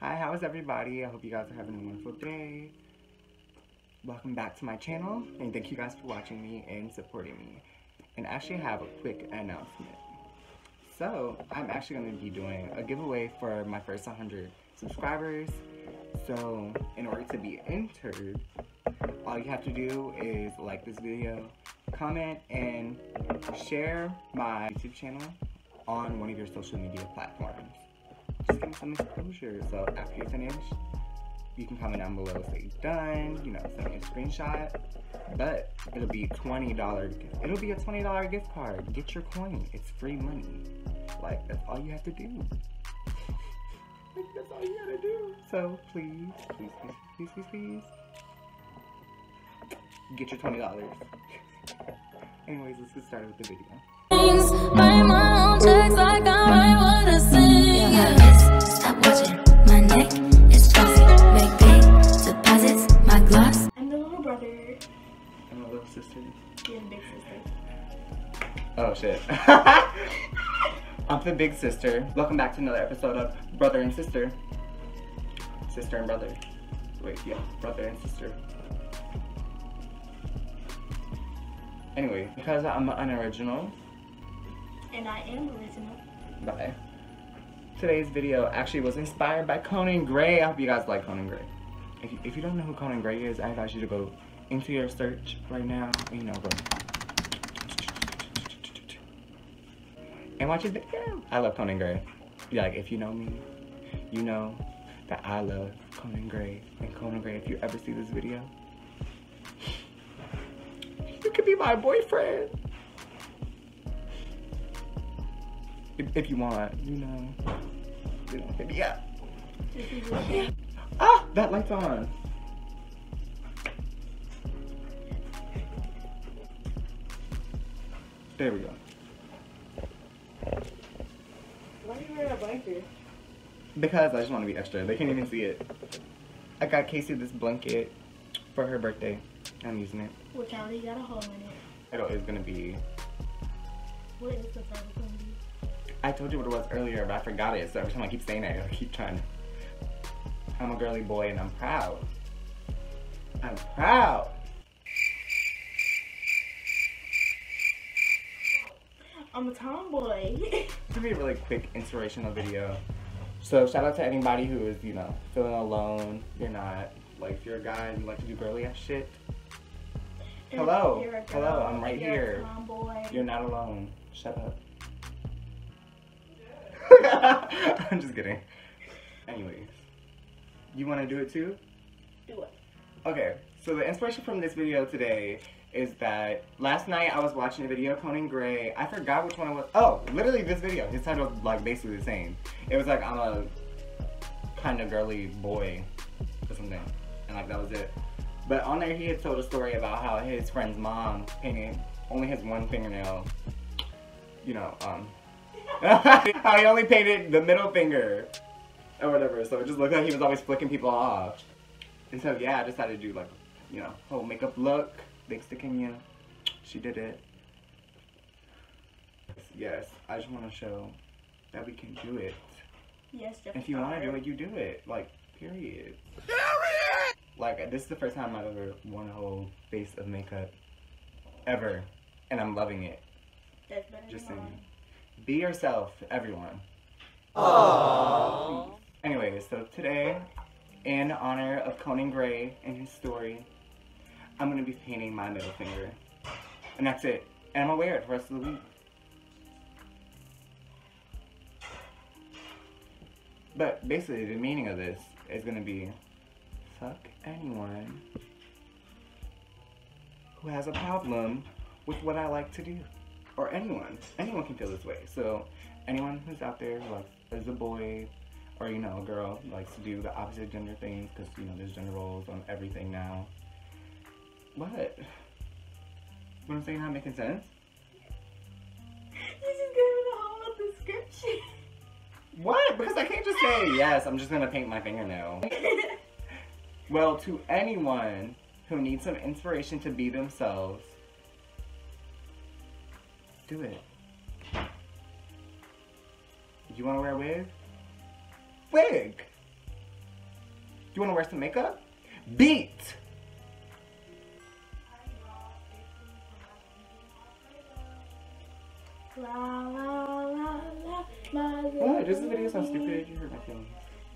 Hi, how is everybody? I hope you guys are having a wonderful day. Welcome back to my channel, and thank you guys for watching me and supporting me. And actually, I have a quick announcement. So, I'm actually going to be doing a giveaway for my first 100 subscribers. So, in order to be entered, all you have to do is like this video, comment, and share my YouTube channel on one of your social media platforms. Just give me some exposure. So after you finish, you can comment down below, say you're done, you know, send me a screenshot. But it'll be $20. It'll be a $20 gift card. Get your coin. It's free money. Like, that's all you have to do. Like, that's all you gotta do. So please, please, please, please, please, please, get your $20. Anyways, let's get started with the video. Write my own checks like I write what I sing. Yeah. Stop watching, my neck is glossy. Make big deposits, my gloss. I'm the little brother. I'm a little sister. You're the big sister. Oh shit. I'm the big sister. Welcome back to another episode of Brother and Sister. Sister and brother. Wait, yeah, brother and sister. Anyway, because I'm unoriginal, And I am original. bye. Today's video actually was inspired by Conan Gray. I hope you guys like Conan Gray. If you don't know who Conan Gray is, I advise you to go into your search right now, and, you know, go and watch his video. I love Conan Gray. Yeah, like, if you know me, you know that I love Conan Gray. And Conan Gray, if you ever see this video, you could be my boyfriend. If you want, you know, hit me up. Ah, that light's on. There we go. Why are you wearing a blanket? Because I just want to be extra. They can't even see it. I got Casey this blanket for her birthday. I'm using it. Which already got a hole in it. It is gonna be. What is the title going to be? I told you what it was earlier, but I forgot it. So every time I keep saying it, I keep trying. I'm a girly boy and I'm proud. I'm proud. I'm a tomboy. It's gonna be a really quick inspirational video. So shout out to anybody who is, you know, feeling alone. You're not, like, if you're a guy and you like to do girly ass shit. Hello. You're a girl, Hello, I'm right you're here. A tomboy. You're not alone. Shut up. I'm just kidding. Anyways, you want to do it too? Do it. Okay, so the inspiration from this video today is that last night I was watching a video of Conan Gray. I forgot which one it was. Oh, literally this video. His title was like basically the same. It was like, I'm a kind of girly boy or something. And like that was it. But on there he had told a story about how his friend's mom painted only his one fingernail. You know, how he only painted the middle finger or whatever. So it just looked like he was always flicking people off. And so yeah, I decided to do like, you know, whole makeup look. Thanks to Kenya. She did it. Yes, I just want to show that we can do it. Yes, Jeff. If you want to do it, you do it. Like, period. Like, this is the first time I've ever worn a whole face of makeup. Ever. And I'm loving it. That's better Just than saying. mine. Be yourself, everyone. Aww. Anyways, so today, in honor of Conan Gray and his story, I'm going to be painting my middle finger. And that's it. And I'm going to wear it for the rest of the week. But basically, the meaning of this is going to be, fuck anyone who has a problem with what I like to do. Or anyone. Anyone can feel this way. So, anyone who's out there who likes, is a boy, or, you know, a girl who likes to do the opposite gender things, because, you know, there's gender roles on everything now. What? What I'm saying not making sense? You just gave me the whole description. What? Because I can't just say, yes, I'm just gonna paint my fingernail. Well, to anyone who needs some inspiration to be themselves, do it. You want to wear a wig? Wig! You wanna wear some makeup? Beat! La la la la. My What? This video sounds stupid. You hurt my feelings.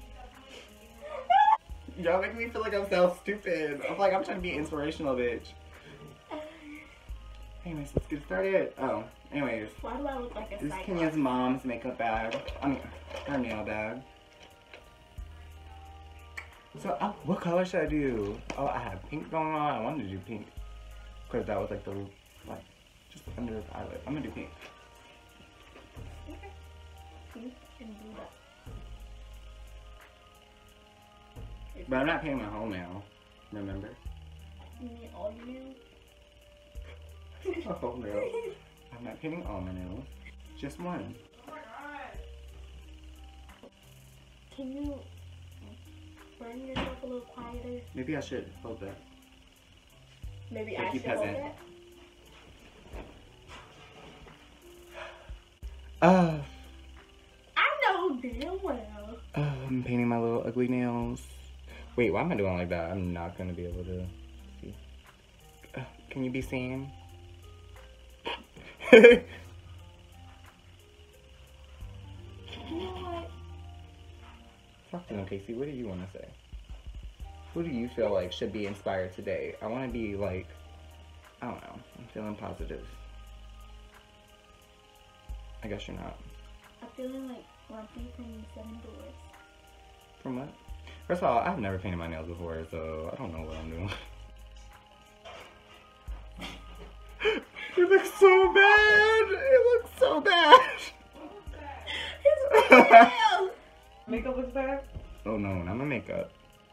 Y'all make me feel like I'm so stupid. I'm like, I'm trying to be inspirational, bitch. Anyways, let's get started. Oh, anyways. Why do I look like a This is psycho? Kenya's mom's makeup bag. I mean, her nail bag. So, what color should I do? Oh, I have pink going on. I wanted to do pink. Because that was like the, like, just under the eyelid. I'm gonna do pink. Okay. Pink and blue dot. But I'm not painting my whole nail. Remember? You mean all your nails? My whole nail. I'm not painting all my nails. Just one. Can you burn yourself a little quieter? Maybe I should hold that. Maybe Thank I you, should hold peasant. that. I know damn well. I'm painting my little ugly nails. Wait, why am I doing like that? I'm not gonna be able to see. Can you be seen? You know what? Talk to them, Casey. What do you want to say? Who do you feel like should be inspired today? I want to be like, I don't know. I'm feeling positive. I guess you're not. I'm feeling like Grumpy from Seven Doors. From what? First of all, I've never painted my nails before, so I don't know what I'm doing. It looks so bad. It looks so bad. His nails! Makeup looks bad? Oh no, not my makeup.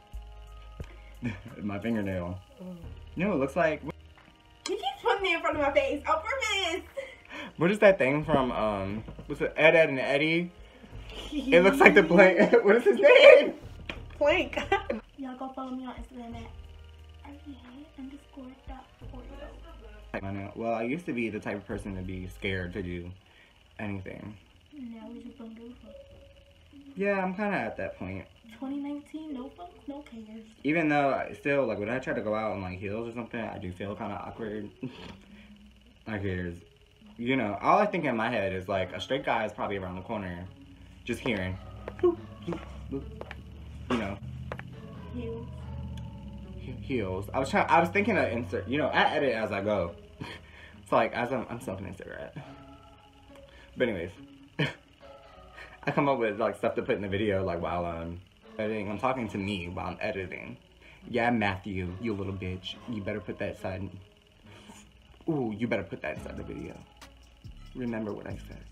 My fingernail. You know what it looks like? You keep putting it in front of my face on purpose! What is that thing from, what's it, Ed, Ed, and Eddie? It looks like the blank, what is his name? Plank. Y'all go follow me on Instagram at RVA_.Oreo. I know. Well, I used to be the type of person to be scared to do anything. Now we just don't give a fuck. Yeah, I'm kind of at that point. 2019, no fuck, no cares. Even though I still, like, when I try to go out in, like, heels or something, I do feel kind of awkward. Like, here's, you know, all I think in my head is, like, a straight guy is probably around the corner, just hearing, boop, boop, boop, you know, Heels. heels. I was thinking of insert, you know, I edit as I go. So, like, as I'm smoking a cigarette. But anyways, I come up with, like, stuff to put in the video, like, while I'm editing. I'm talking to me while I'm editing. Yeah, Matthew, you little bitch. You better put that side. Ooh, you better put that inside the video. Remember what I said.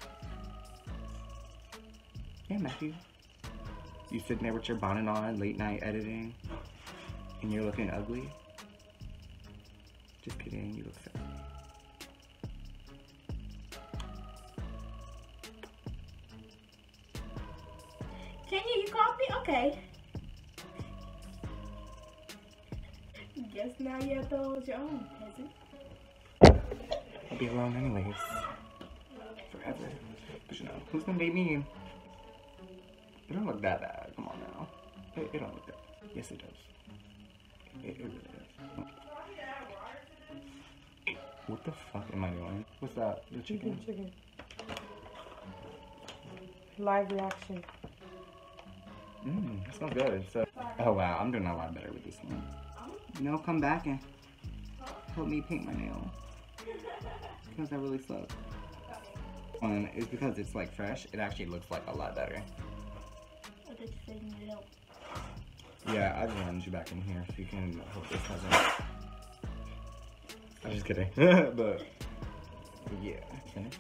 Yeah, Matthew. You sitting there with your bonnet on, late night editing, and you're looking ugly? Just kidding, you look sexy. Kenya, you called me? Okay. Guess now you have to hold your own, peasant. I'll be alone anyways. Forever. But you know, who's gonna date me? It don't look that bad. Come on now. It don't look that bad. Yes, it does. It really does. What the fuck am I doing? What's that? The chicken? Chicken. Live reaction. That smells good. So, oh wow, I'm doing a lot better with this one. You know, come back and help me paint my nail. Because that really sucks. And it's because it's like fresh, it actually looks like a lot better. What did you say you need help? Yeah, I just wanted you back in here so you can help this cousin. I'm just kidding. But yeah. Finish.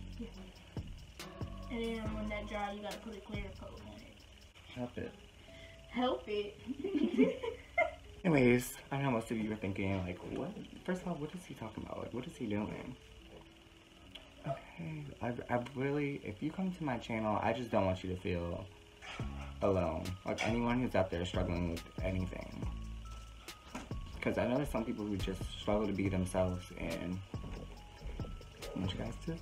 And then when that dry, you gotta put a clear coat on it. Help it. Help it. Anyways, I know most of you are thinking, like, what? First of all, what is he talking about? Like, what is he doing? Okay, I really, if you come to my channel, I just don't want you to feel alone. Like, anyone who's out there struggling with anything. Because I know there's some people who just struggle to be themselves, and I want you guys to.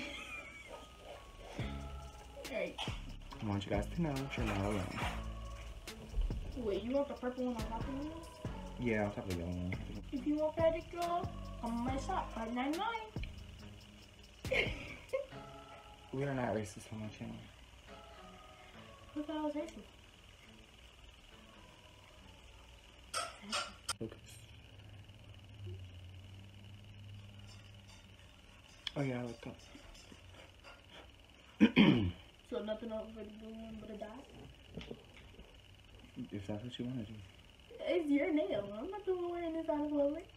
Right. I want you guys to know that you're not alone. Wait, you want the purple one on top of me? Yeah, I'll have the yellow one. If you want that, girl, I'm on my shop, $5.99. We are not racist on my channel. Who thought I was racist? Focus. Oh yeah, I like that. So nothing over the blue one but a dot? If that's what you want to do. It's your nail. I'm not the one wearing this out of public.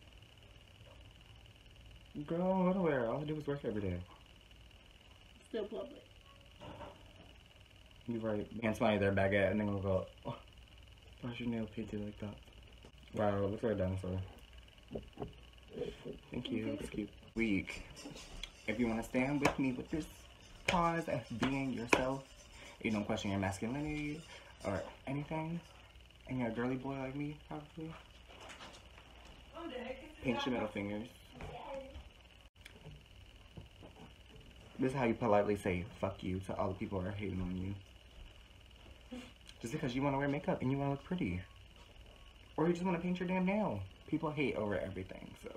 Girl, go to wear. All I do is work every day. Still public. You're right. And somebody their baguette and then we'll go, oh, why's your nail painted like that? Wow, it looks like a dinosaur. Thank you. It's cute. Week. If you want to stand with me with this pause of being yourself, you don't question your masculinity or anything, and you're a girly boy like me, probably, paint your middle fingers. This is how you politely say fuck you to all the people who are hating on you. Just because you want to wear makeup and you want to look pretty. Or you just want to paint your damn nail. People hate over everything, so.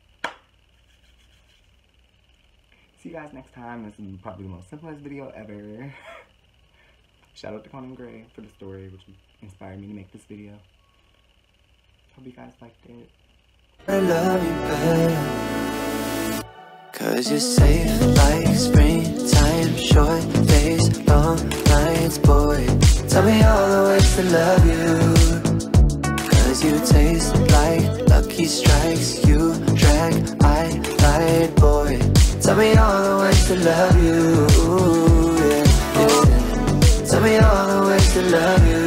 See you guys next time. This is probably the most simplest video ever. Shout out to Conan Gray for the story, which inspired me to make this video. Hope you guys liked it. I love you better, 'cause you're safe like springtime, short days, long nights, boy. Tell me all the ways to love you, 'cause you taste like lucky strikes. You drag, I light, boy. Tell me all the ways to love you, yeah, yeah. Tell me all the ways to love you.